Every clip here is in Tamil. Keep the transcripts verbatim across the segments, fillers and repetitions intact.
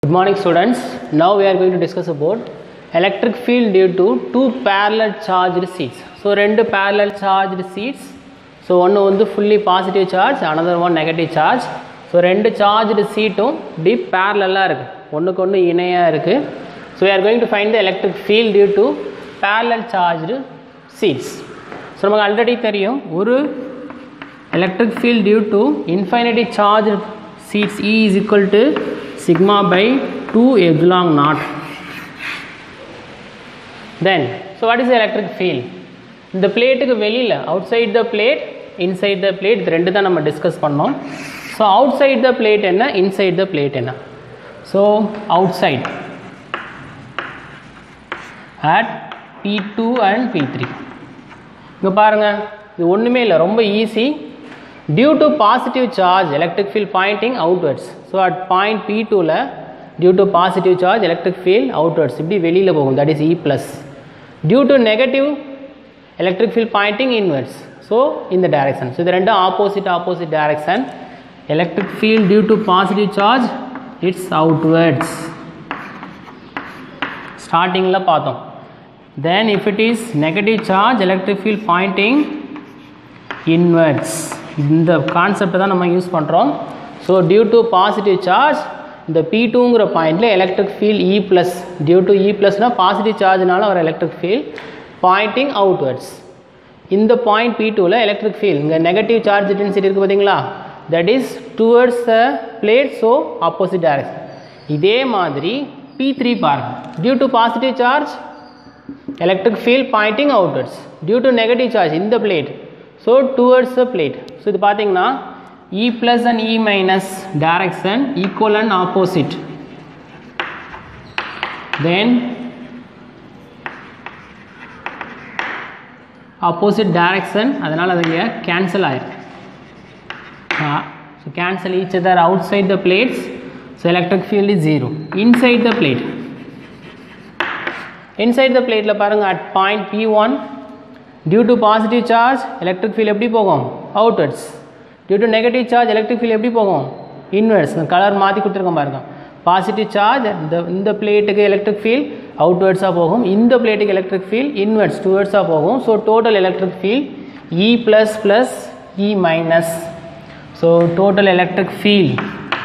Good morning students. Now we are going to discuss about electric field due to two parallel charged sheets. So two parallel charged sheets. So one is fully positive charge, another one negative charge. So two charged sheets deep parallel one konnu inaiya irukku. So we are going to find the electric field due to parallel charged sheets. So namak already theriyum oru electric field due to infinity charged sheets E is equal to sigma by two epsilon naught. Then so what is the electric field? The plate ku velila outside the plate, inside the plate, இது ரெண்டு தான் நம்ம டிஸ்கஸ் பண்ணோம். So outside the plate என்ன, inside the plate என்ன? So outside at P two and P three. இங்க பாருங்க, இது ஒண்ணுமே இல்ல, ரொம்ப easy. Due to positive charge, electric field pointing outwards. So at point P two la, due to positive charge, electric field outwards. இப்படி வெளியில போகும், that is E plus. Due to negative, electric field pointing inwards. So in the direction. So இது ரெண்டு opposite opposite direction. Electric field due to positive charge, it's outwards. Starting la பார்த்தோம். Then if it is negative charge, electric field pointing inwards. இந்த கான்செப்ட் தான் நம்ம யூஸ் பண்ணுறோம். So due to positive charge இந்த பி டூங்கிற பாயிண்டில் electric field E plus, due to E ப்ளஸ்னால் பாசிட்டிவ் சார்ஜ்னால ஒரு எலக்ட்ரிக் ஃபீல்ட் பாயிண்டிங் அவுட்வர்ட்ஸ். இந்த பாயிண்ட் பி டூவில் எலக்ட்ரிக் ஃபீல்ட் இங்கே நெகட்டிவ் சார்ஜ் டென்சிட்டி இருக்குது பார்த்தீங்களா, that is towards the plate, so opposite direction. இதே மாதிரி பி த்ரீ பாருங்க, due to positive charge electric field pointing outwards, due to negative charge இந்த plate, so towards the plate. So இது பார்த்தீங்கன்னா E plus and E minus direction equal and opposite. Then opposite direction, அதனால அது இங்கே cancel ஆயிரும். So cancel each other outside the plates. So electric field is zero. Inside the plate, inside the plate ல பாருங்க at point P one, due to positive charge electric field எப்படி போகும், outwards. Due to negative charge electric field எப்படி போகும், inwards. இந்த கலர் மாற்றி கொடுத்துருக்கோம் பாருங்க. பாசிட்டிவ் சார்ஜ் இந்த இந்த பிளேட்டுக்கு எலக்ட்ரிக் ஃபீல்ட் அவுட்வர்ட்ஸாக போகும், இந்த பிளேட்டுக்கு எலக்ட்ரிக் ஃபீல்ட் இன்வர்ட்ஸ் டுவர்ட்ஸாக போகும். So total electric field E plus plus E minus. So total electric field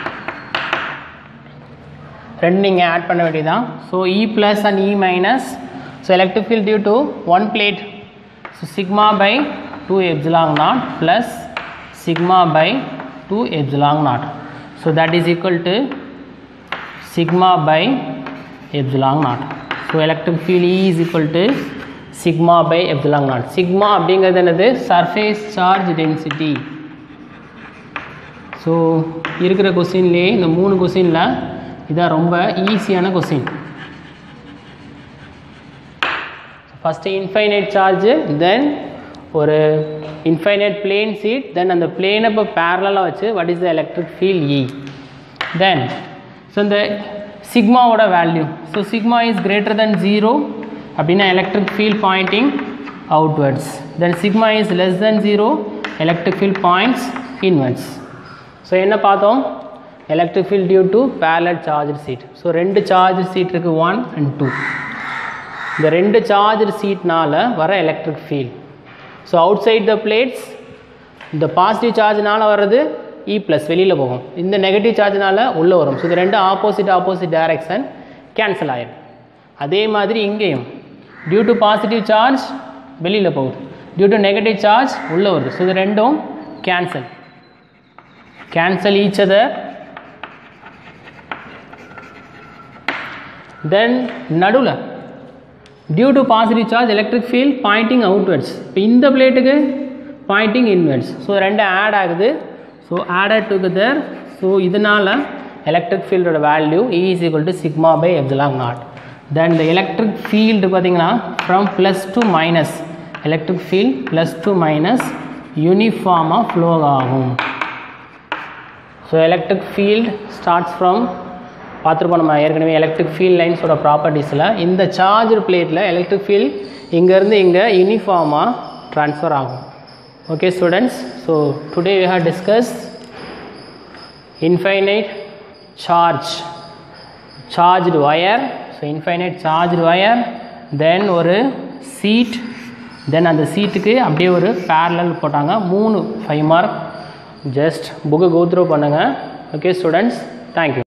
ரெண்டு நீங்கள் ஆட் பண்ண வேண்டியதான். So E plus and E minus. So electric field due to one plate, so sigma by two epsilon naught plus sigma by two epsilon naught. So that is equal to sigma by epsilon naught. So electric field E is equal to sigma by epsilon naught. Sigma அப்படிங்கிறது என்னது, surface charge density. ஸோ இருக்கிற கொஸ்டின்லேயே இந்த மூணு கொஸ்டினில் இதான் ரொம்ப ஈஸியான question. First infinite charge, then ஒரு இன்ஃபைனைட் பிளேன் சீட், தென் அந்த பிளேனை இப்போ பேரலாக வச்சு what is the electric field E. Then so இந்த சிக்மாவோட value, so sigma is greater than zero அப்படின்னா electric field pointing outwards. Then sigma is less than zero, electric field points inwards. So என்ன பார்த்தோம், electric field due to parallel charge sheet. So ரெண்டு சார்ஜ் சீட் இருக்குது, ஒன் அண்ட் டூ. இந்த ரெண்டு சார்ஜ் சீட்னால வர electric field. So outside the plates இந்த பாசிட்டிவ் சார்ஜ்னால வர்றது இ ப்ளஸ் வெளியில் போகும், இந்த நெகட்டிவ் சார்ஜ்னால உள்ளே வரும். ஸோ இது ரெண்டு ஆப்போசிட் ஆப்போசிட் டைரக்ஷன் கேன்சல் ஆகிடும். அதே மாதிரி இங்கேயும் டியூ டு பாசிட்டிவ் சார்ஜ் வெளியில் போகுது, டியூ டு நெகட்டிவ் சார்ஜ் உள்ளே வருது. ஸோ இது ரெண்டும் cancel cancel each other. Then நடுவில் due to positive charge electric field pointing outwards. இப்போ இந்த பிளேட்டுக்கு பாயிண்டிங் இன்வர்ட்ஸ். ஸோ ரெண்டு ஆட் ஆகுது, ஸோ ஆடட் டுகெதர். ஸோ இதனால் எலக்ட்ரிக் ஃபீல்டோட value E is equal to sigma by epsilon naught. Then இந்த எலக்ட்ரிக் ஃபீல்டு பார்த்தீங்கன்னா from plus to minus, electric field plus to minus யூனிஃபார்மாக ஃப்ளோ ஆகும். So electric field starts from பார்த்துருப்போம் நம்ம ஏற்கனவே எலக்ட்ரிக் ஃபீல்ட் லைன்ஸோட ப்ராப்பர்ட்டிஸில். இந்த சார்ஜர் பிளேட்டில் எலக்ட்ரிக் ஃபீல்ட் இங்கேருந்து இங்கே யூனிஃபார்மாக ட்ரான்ஸ்ஃபர் ஆகும். Okay students, so today we have discussed infinite charge charged wire, so infinite charged wire, then ஒரு சீட், தென் அந்த சீட்டுக்கு அப்படியே ஒரு பேரலல் போட்டாங்க. மூணு ஃபைவ் மார்க். ஜஸ்ட் புக்கை கோ த்ரூ பண்ணுங்கள். Okay students, thank you.